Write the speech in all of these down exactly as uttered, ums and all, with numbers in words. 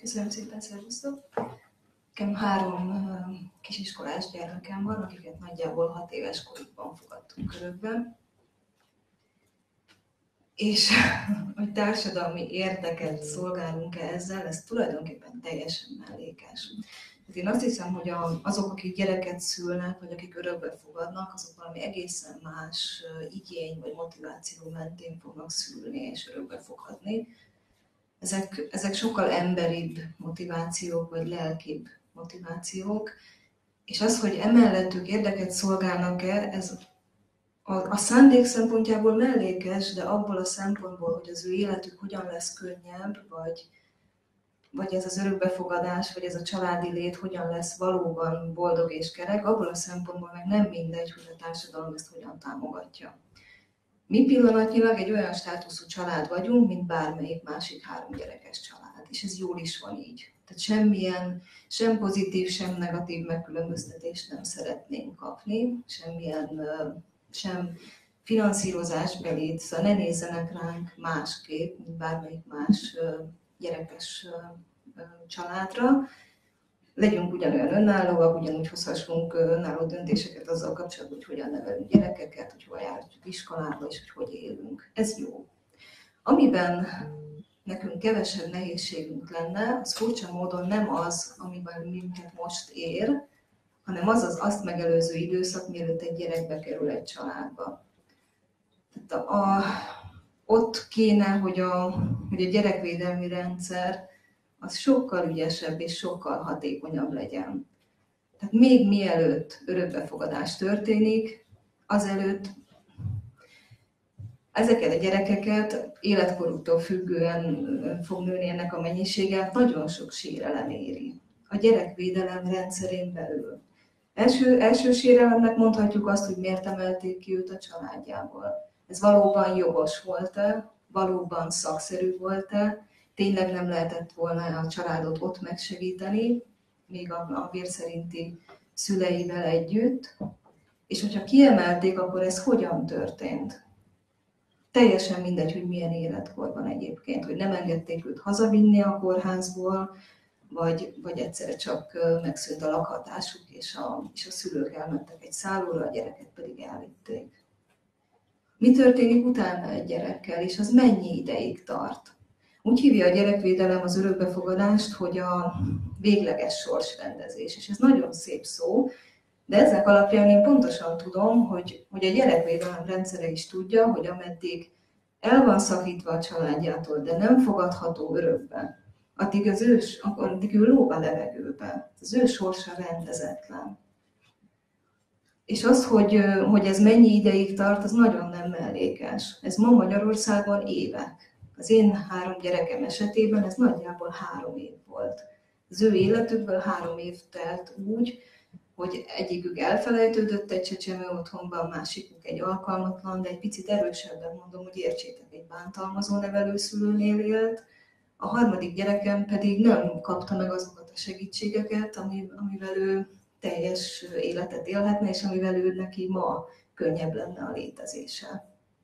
Köszönöm szépen, szervusztok! Nekem három kisiskolás gyermekem van, akiket nagyjából hat éves korukban fogadtunk körökbe. És hogy társadalmi érdeket szolgálunk-e ezzel, ez tulajdonképpen teljesen mellékes. Én azt hiszem, hogy azok, akik gyereket szülnek, vagy akik örökbe fogadnak, azok valami egészen más igény vagy motiváció mentén fognak szülni és örökbe fogadni. Ezek, ezek sokkal emberibb motivációk, vagy lelkibb motivációk, és az, hogy emellett ők érdeket szolgálnak-e, ez a, a szándék szempontjából mellékes, de abból a szempontból, hogy az ő életük hogyan lesz könnyebb, vagy, vagy ez az örökbefogadás, vagy ez a családi lét hogyan lesz valóban boldog és kerek, abból a szempontból meg nem mindegy, hogy a társadalom ezt hogyan támogatja. Mi pillanatnyilag egy olyan státuszú család vagyunk, mint bármelyik másik három gyerekes család, és ez jól is van így. Tehát semmilyen, sem pozitív, sem negatív megkülönböztetést nem szeretnénk kapni, semmilyen, sem finanszírozásbelit, szóval ne nézzenek ránk másképp, mint bármelyik más gyerekes családra. Legyünk ugyanolyan önállóak, ugyanúgy hozhassunk önálló döntéseket azzal kapcsolatban, hogy hogyan nevelünk gyerekeket, hogy hol járunk iskolába, és hogy hogy élünk. Ez jó. Amiben nekünk kevesebb nehézségünk lenne, az furcsa módon nem az, amiben minket most ér, hanem az az azt megelőző időszak, mielőtt egy gyerek bekerül egy családba. Tehát a, a, ott kéne, hogy a, hogy a gyerekvédelmi rendszer az sokkal ügyesebb és sokkal hatékonyabb legyen. Tehát még mielőtt örökbefogadás történik, azelőtt ezeket a gyerekeket életkoruktól függően fog nőni ennek a mennyisége, nagyon sok sérelem éri. A gyerekvédelem rendszerén belül. Első, első sérelemnek mondhatjuk azt, hogy miért emelték ki őt a családjából. Ez valóban jogos volt-e, valóban szakszerű volt-e, tényleg nem lehetett volna a családot ott megsegíteni, még a, a vér szerinti szüleivel együtt, és hogyha kiemelték, akkor ez hogyan történt? Teljesen mindegy, hogy milyen életkorban egyébként, hogy nem engedték őt hazavinni a kórházból, vagy, vagy egyszer csak megszűnt a lakhatásuk, és a, és a szülők elmentek egy szállóra, a gyereket pedig elvitték. Mi történik utána egy gyerekkel, és az mennyi ideig tart? Úgy hívja a gyerekvédelem az örökbefogadást, hogy a végleges sorsrendezés, és ez nagyon szép szó, de ezek alapján én pontosan tudom, hogy, hogy a gyerekvédelem rendszere is tudja, hogy ameddig el van szakítva a családjától, de nem fogadható örökbe, addig, az ő, addig ő lóg a levegőbe, az ő sorsa rendezetlen. És az, hogy, hogy ez mennyi ideig tart, az nagyon nem mellékes. Ez ma Magyarországon évek. Az én három gyerekem esetében ez nagyjából három év volt. Az ő életükből három év telt úgy, hogy egyikük elfelejtődött egy csecsemő otthonban, a másikuk egy alkalmatlan, de egy picit erősebben mondom, hogy értsétek, egy bántalmazó nevelőszülőnél élt. A harmadik gyerekem pedig nem kapta meg azokat a segítségeket, amivel ő teljes életet élhetne, és amivel ő neki ma könnyebb lenne a létezése.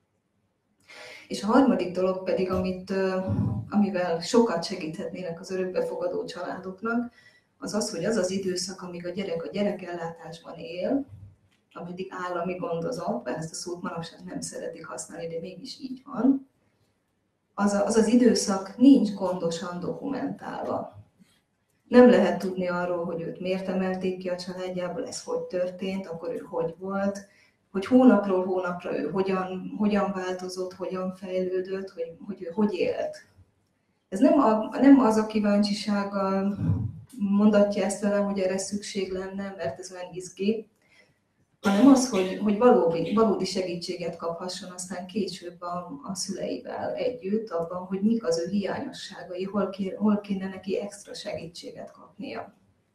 És a harmadik dolog pedig, amit, amivel sokat segíthetnének az örökbefogadó családoknak, az az, hogy az az időszak, amíg a gyerek a gyerekellátásban él, ameddig állami gondozott, bár ezt a szót manapság nem szeretik használni, de mégis így van, az, a, az az időszak nincs gondosan dokumentálva. Nem lehet tudni arról, hogy őt miért emelték ki a családjából, ez hogy történt, akkor ő hogy volt, hogy hónapról hónapra ő hogyan, hogyan változott, hogyan fejlődött, hogy, hogy ő hogy élt. Ez nem, a, nem az a kíváncsisággal mondatja ezt velem, hogy erre szükség lenne, mert ez olyan izgi, hanem az, hogy, hogy valódi, valódi segítséget kaphasson aztán később a, a szüleivel együtt abban, hogy mik az ő hiányosságai, hol, ké, hol kéne neki extra segítséget kapnia.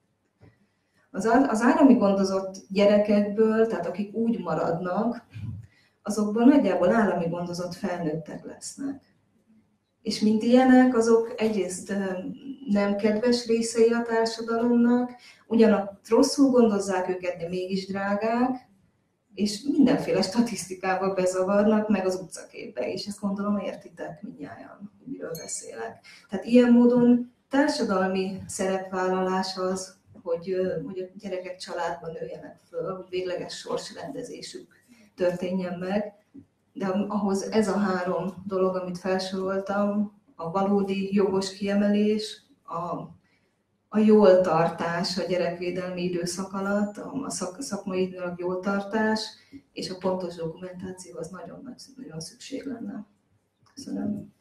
Az, az állami gondozott gyerekekből, tehát akik úgy maradnak, azokból nagyjából állami gondozott felnőttek lesznek. És mint ilyenek, azok egyrészt nem kedves részei a társadalomnak, ugyanakkor rosszul gondozzák őket, de mégis drágák, és mindenféle statisztikába bezavarnak, meg az utcaképbe is. Ezt gondolom értitek mindnyájan, hogy miről beszélek. Tehát ilyen módon társadalmi szerepvállalás az, hogy, hogy a gyerekek családban nőjenek föl, hogy végleges sorsrendezésük történjen meg, de ahhoz ez a három dolog, amit felsoroltam, a valódi jogos kiemelés, a, a jól tartás a gyerekvédelmi időszak alatt, a szak, szakmailag jól tartás, és a pontos dokumentáció az nagyon, nagyon szükség lenne. Köszönöm.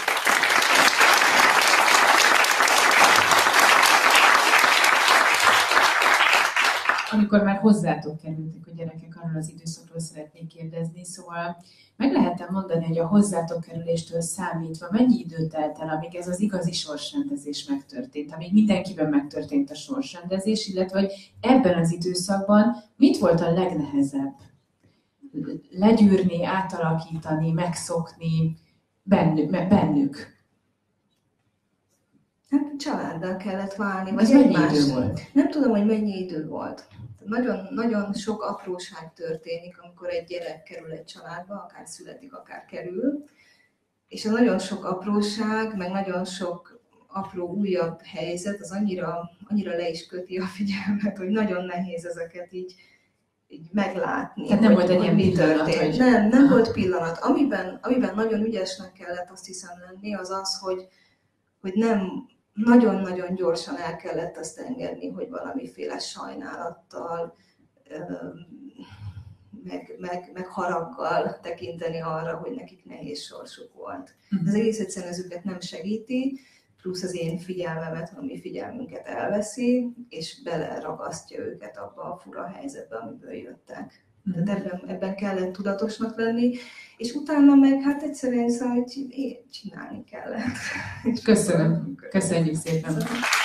Amikor már hozzátok kerültek a gyerekek, arról az időszakról szeretnék kérdezni, szóval meg lehet-e mondani, hogy a hozzátok kerüléstől számítva mennyi idő telt el, amíg ez az igazi sorsrendezés megtörtént, amíg mindenkiben megtörtént a sorsrendezés, illetve hogy ebben az időszakban mit volt a legnehezebb? Legyűrni, átalakítani, megszokni bennük? bennük? Hát családdal kellett válni, vagy egymás. Nem tudom, hogy mennyi idő volt. Nagyon, nagyon sok apróság történik, amikor egy gyerek kerül egy családba, akár születik, akár kerül. És a nagyon sok apróság, meg nagyon sok apró újabb helyzet, az annyira, annyira le is köti a figyelmet, hogy nagyon nehéz ezeket így, így meglátni. Tehát nem volt egy ilyen pillanat? Hogy... Nem, nem volt pillanat. Amiben, amiben nagyon ügyesnek kellett, azt hiszem lenni, az az, hogy, hogy nem... nagyon-nagyon gyorsan el kellett azt engedni, hogy valamiféle sajnálattal, meg, meg, meg haraggal tekinteni arra, hogy nekik nehéz sorsuk volt. Ez egész egyszerűen ez őket nem segíti, plusz az én figyelmemet, a mi figyelmünket elveszi, és beleragasztja őket abba a fura helyzetbe, amiből jöttek. Tehát ebben, ebben kellett tudatosnak lenni, és utána meg hát egyszerűen szóval, hogy csinálni kellett. Köszönöm. Köszönjük szépen.